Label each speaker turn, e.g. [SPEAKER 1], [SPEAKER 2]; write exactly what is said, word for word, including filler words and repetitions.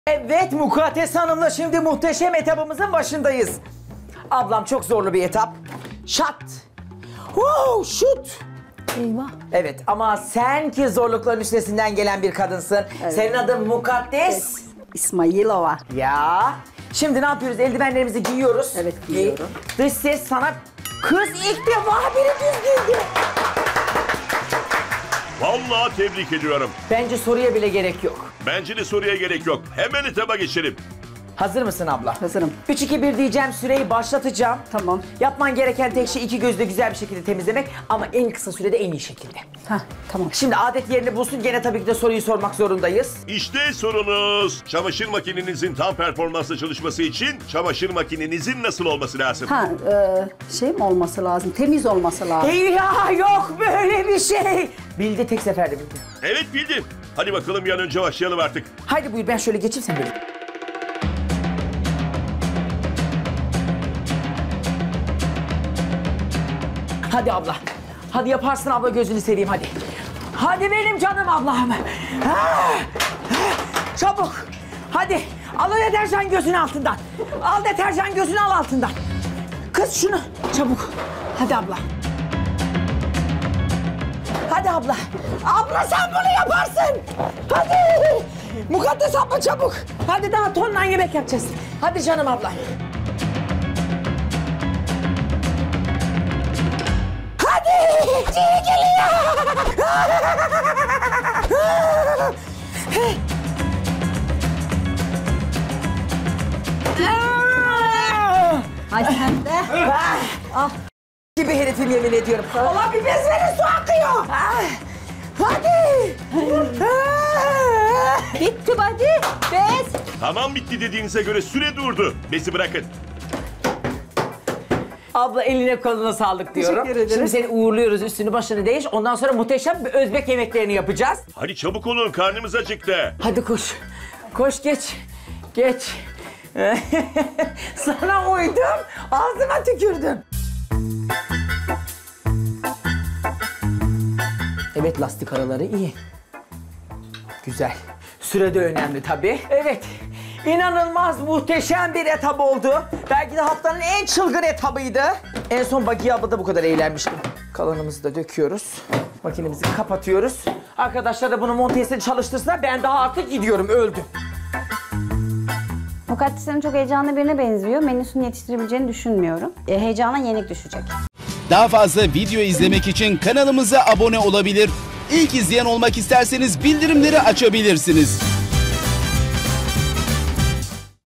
[SPEAKER 1] Evet Mukaddes Hanım'la şimdi muhteşem etabımızın başındayız. Ablam çok zorlu bir etap. Şat. Wow, şut.
[SPEAKER 2] Eyvah.
[SPEAKER 1] Evet ama sen ki zorlukların üstesinden gelen bir kadınsın.
[SPEAKER 2] Evet.
[SPEAKER 1] Senin adın Mukaddes.
[SPEAKER 2] İsmailova.
[SPEAKER 1] Ya. Şimdi ne yapıyoruz? Eldivenlerimizi giyiyoruz.
[SPEAKER 2] Evet, giyiyorum.
[SPEAKER 1] Ve dış ses sana kız ilk defa biri düz giydi.
[SPEAKER 3] Vallahi tebrik ediyorum.
[SPEAKER 1] Bence soruya bile gerek yok.
[SPEAKER 3] Bence de soruya gerek yok. Hemen etaba geçelim.
[SPEAKER 1] Hazır mısın abla?
[SPEAKER 2] Hazırım.
[SPEAKER 1] üç iki bir diyeceğim, süreyi başlatacağım.
[SPEAKER 2] Tamam.
[SPEAKER 1] Yapman gereken tek şey iki gözle güzel bir şekilde temizlemek ama en kısa sürede en iyi şekilde.
[SPEAKER 2] Heh, tamam.
[SPEAKER 1] Şimdi adet yerini bulsun, gene tabii ki de soruyu sormak zorundayız.
[SPEAKER 3] İşte sorunuz. Çamaşır makinenizin tam performansla çalışması için çamaşır makinenizin nasıl olması lazım?
[SPEAKER 2] Ha, e, şey mi olması lazım? Temiz olması lazım.
[SPEAKER 1] Hey ya, yok böyle bir şey. Bildi, tek seferde bildi.
[SPEAKER 3] Evet bildim. Hadi bakalım bir an önce başlayalım artık.
[SPEAKER 1] Haydi buyur, ben şöyle geçeyim, sen böyle. Hadi abla. Hadi yaparsın abla, gözünü seveyim hadi. Hadi benim canım Allah'ım. Ah! Çabuk. Hadi. Al o deterjan gözün altından. Al deterjan gözünü al altından. Kız şunu. Çabuk. Hadi abla. Hadi abla. Abla sen bunu yaparsın. Hadi. Mukaddes abla çabuk. Hadi daha tonla yemek yapacağız. Hadi canım abla. Hadi! Ciri geliyor!
[SPEAKER 2] Ay sen de.
[SPEAKER 1] Ah! Gibi herifim, yemin ediyorum. Allah bir bez verin, su akıyor! Ah! Hadi!
[SPEAKER 2] Bitti hadi. Bez.
[SPEAKER 3] Tamam bitti dediğinize göre süre durdu. Bezi bırakın.
[SPEAKER 1] Abla eline koluna sağlık diyorum.
[SPEAKER 2] Teşekkür ederim.
[SPEAKER 1] Şimdi seni uğurluyoruz, üstünü başını değiş. Ondan sonra muhteşem bir Özbek yemeklerini yapacağız.
[SPEAKER 3] Hadi çabuk olun, karnımız acıktı.
[SPEAKER 1] Hadi koş. Koş geç. Geç. Sana uydum, ağzıma tükürdüm. Evet, lastik araları iyi. Güzel. Süre de önemli tabii. Evet. İnanılmaz muhteşem bir etap oldu. Belki de haftanın en çılgın etabıydı. En son Bagi abla da bu kadar eğlenmiştim. Kalanımızı da döküyoruz. Makinemizi kapatıyoruz. Arkadaşlar da bunu montesini çalıştırsınlar. Ben daha artık gidiyorum, öldüm.
[SPEAKER 4] Mukaddes Hanım çok heyecanlı birine benziyor. Menüsünü yetiştirebileceğini düşünmüyorum. E, heyecana yenik düşecek.
[SPEAKER 5] Daha fazla video izlemek için kanalımıza abone olabilir. İlk izleyen olmak isterseniz bildirimleri açabilirsiniz.